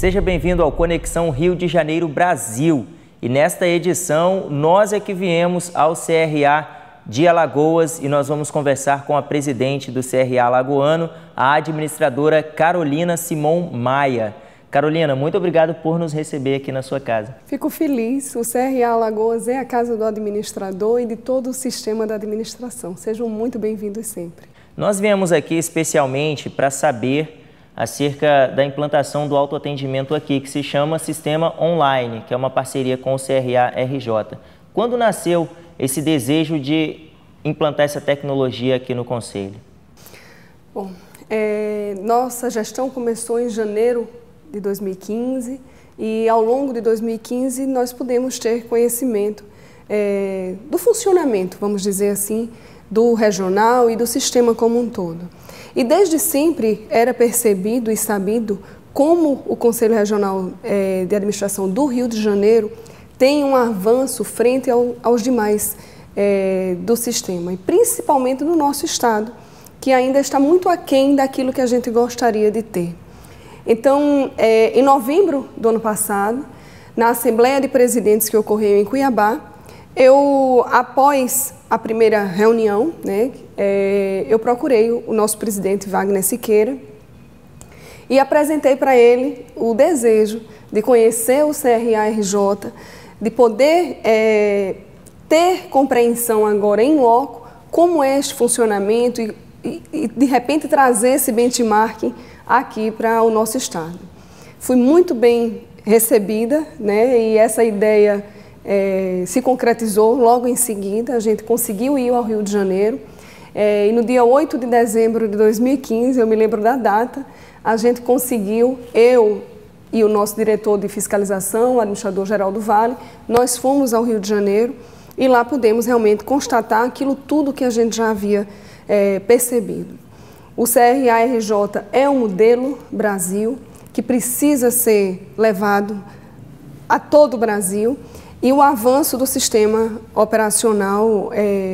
Seja bem-vindo ao Conexão Rio de Janeiro Brasil. E nesta edição, nós é que viemos ao CRA de Alagoas e nós vamos conversar com a presidente do CRA alagoano, a administradora Carolina Simon Maia. Carolina, muito obrigado por nos receber aqui na sua casa. Fico feliz. O CRA Alagoas é a casa do administrador e de todo o sistema da administração. Sejam muito bem-vindos sempre. Nós viemos aqui especialmente para saber acerca da implantação do autoatendimento aqui, que se chama Sistema Online, que é uma parceria com o CRA-RJ. Quando nasceu esse desejo de implantar essa tecnologia aqui no Conselho? Bom, nossa gestão começou em janeiro de 2015 e ao longo de 2015 nós pudemos ter conhecimento do funcionamento, vamos dizer assim, do regional e do sistema como um todo. E desde sempre era percebido e sabido como o Conselho Regional de Administração do Rio de Janeiro tem um avanço frente aos demais do sistema, e principalmente no nosso estado, que ainda está muito aquém daquilo que a gente gostaria de ter. Então, em novembro do ano passado, na Assembleia de Presidentes que ocorreu em Cuiabá, após a primeira reunião, eu procurei o nosso presidente Wagner Siqueira e apresentei para ele o desejo de conhecer o CRA-RJ, de poder ter compreensão agora em loco como é este funcionamento e de repente trazer esse benchmarking aqui para o nosso estado. Fui muito bem recebida, e essa ideia se concretizou logo em seguida. A gente conseguiu ir ao Rio de Janeiro e no dia 8 de dezembro de 2015, eu me lembro da data, a gente conseguiu, eu e o nosso diretor de fiscalização, o administrador-geral do Vale, nós fomos ao Rio de Janeiro e lá pudemos realmente constatar aquilo tudo que a gente já havia percebido. O CRA-RJ é um modelo Brasil que precisa ser levado a todo o Brasil. E o avanço do sistema operacional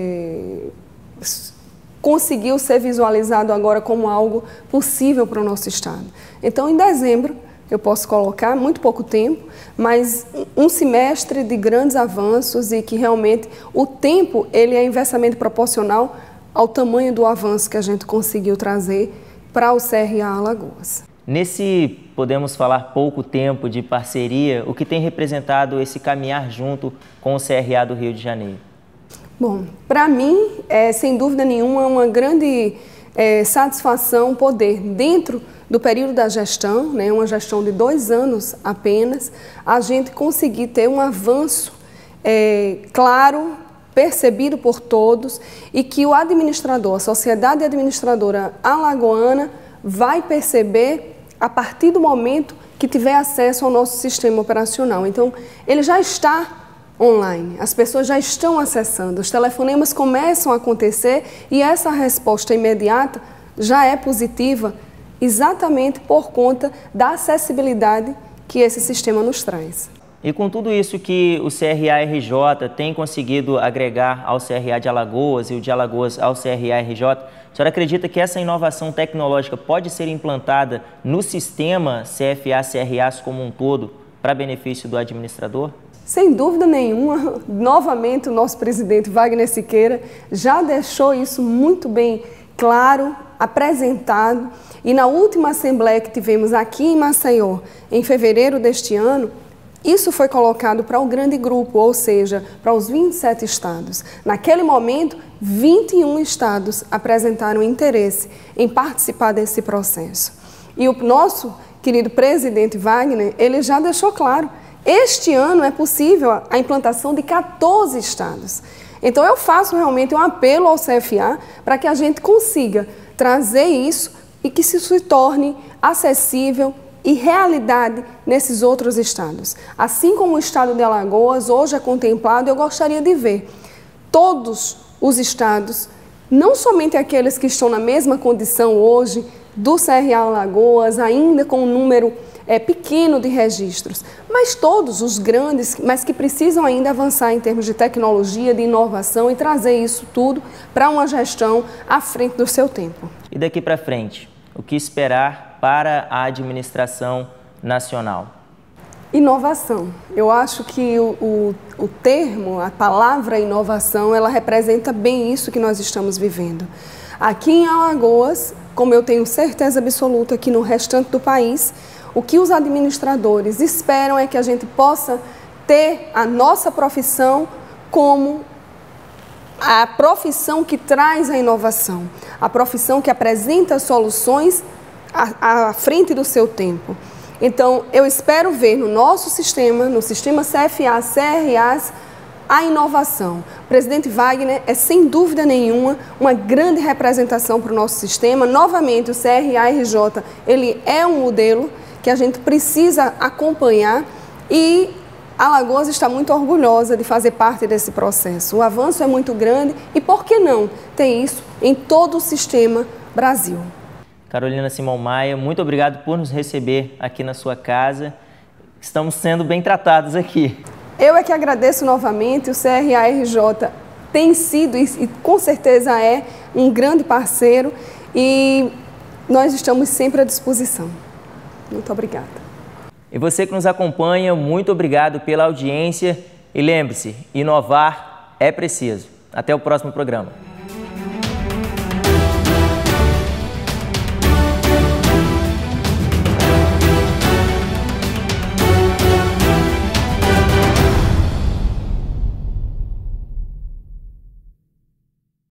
conseguiu ser visualizado agora como algo possível para o nosso estado. Então, em dezembro, eu posso colocar, muito pouco tempo, mas um semestre de grandes avanços e que realmente o tempo ele é inversamente proporcional ao tamanho do avanço que a gente conseguiu trazer para o CRA Alagoas. Nesse, podemos falar, pouco tempo de parceria, o que tem representado esse caminhar junto com o CRA do Rio de Janeiro? Bom, para mim, sem dúvida nenhuma, uma grande satisfação poder, dentro do período da gestão, uma gestão de 2 anos apenas, a gente conseguir ter um avanço claro, percebido por todos e que o administrador, a sociedade administradora alagoana vai perceber a partir do momento que tiver acesso ao nosso sistema operacional. Então, ele já está online, as pessoas já estão acessando, os telefonemas começam a acontecer e essa resposta imediata já é positiva exatamente por conta da acessibilidade que esse sistema nos traz. E com tudo isso que o CRA-RJ tem conseguido agregar ao CRA de Alagoas e o de Alagoas ao CRA-RJ, a senhora acredita que essa inovação tecnológica pode ser implantada no sistema CFA-CRAs como um todo para benefício do administrador? Sem dúvida nenhuma. Novamente o nosso presidente Wagner Siqueira já deixou isso muito bem claro, apresentado, e na última assembleia que tivemos aqui em Maceió, em fevereiro deste ano, isso foi colocado para o grande grupo, ou seja, para os 27 estados. Naquele momento, 21 estados apresentaram interesse em participar desse processo. E o nosso querido presidente Wagner, ele já deixou claro, este ano é possível a implantação de 14 estados. Então eu faço realmente um apelo ao CFA para que a gente consiga trazer isso e que isso se torne acessível e realidade nesses outros estados. Assim como o estado de Alagoas hoje é contemplado, eu gostaria de ver todos os estados, não somente aqueles que estão na mesma condição hoje do CRA Alagoas, ainda com um número pequeno de registros, mas todos os grandes, mas que precisam ainda avançar em termos de tecnologia, de inovação e trazer isso tudo para uma gestão à frente do seu tempo. E daqui para frente, o que esperar para a administração nacional? Inovação. Eu acho que o termo, a palavra inovação, ela representa bem isso que nós estamos vivendo. Aqui em Alagoas, como eu tenho certeza absoluta que no restante do país, o que os administradores esperam é que a gente possa ter a nossa profissão como a profissão que traz a inovação, a profissão que apresenta soluções à frente do seu tempo. Então, eu espero ver no nosso sistema, no sistema CFA, CRAs, a inovação. O presidente Wagner é, sem dúvida nenhuma, uma grande representação para o nosso sistema. Novamente, o CRA-RJ, ele é um modelo que a gente precisa acompanhar e Alagoas está muito orgulhosa de fazer parte desse processo. O avanço é muito grande e, por que não, ter isso em todo o sistema Brasil. Carolina Simão Maia, muito obrigado por nos receber aqui na sua casa. Estamos sendo bem tratados aqui. Eu é que agradeço novamente. O CRA-RJ tem sido e com certeza é um grande parceiro e nós estamos sempre à disposição. Muito obrigada. E você que nos acompanha, muito obrigado pela audiência e lembre-se, inovar é preciso. Até o próximo programa.